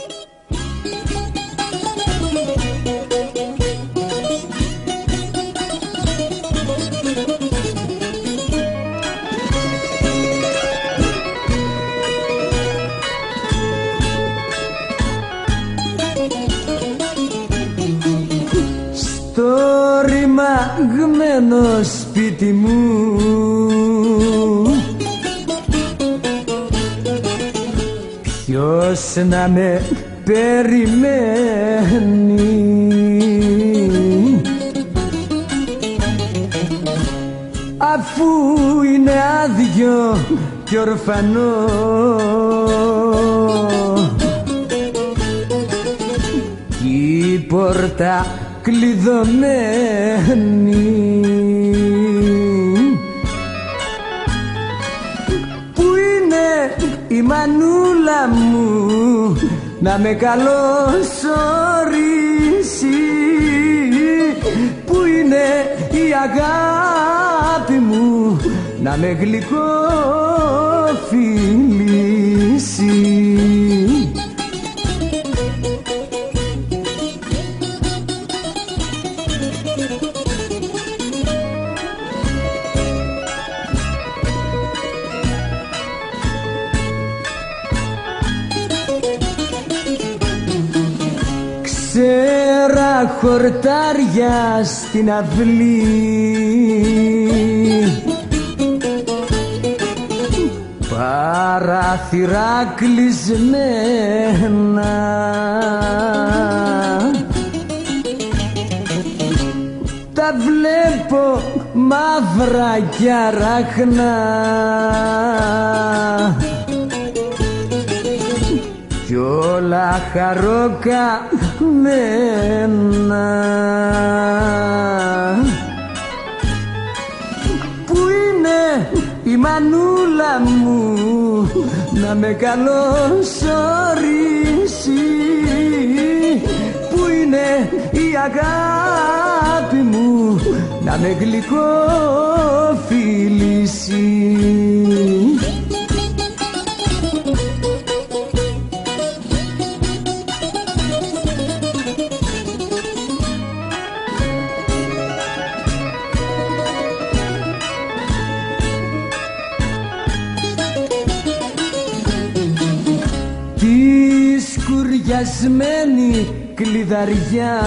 Στο ρημαγμένο σπίτι μου ποιος να με περιμένει, αφού είναι άδειο κι ορφανό κι η πόρτα κλειδωμένη. Πού είναι η μανούλα μου να με καλωσορίσει, πού είναι η αγάπη μου να με γλυκοφιλήσει. Ξέρα χορτάρια στην αυλή, παράθυρα κλεισμένα, τα βλέπω μαύρα κι αράχνα κι όλα χαροκαμένα. Πού είναι η μανούλα μου να με καλωσορίσει, πού είναι η αγάπη μου να με γλυκοφιλήσει. Σκουριασμένη κλειδαριά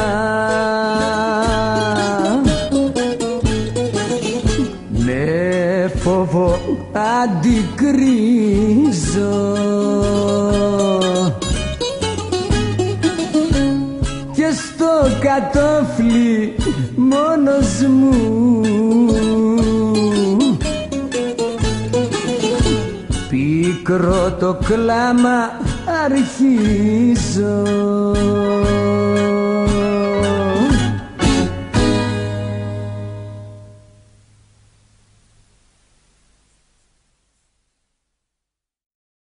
με φόβο αντικρίζω και στο κατόφλι μόνος μου πικρό το κλάμα αρχίζω.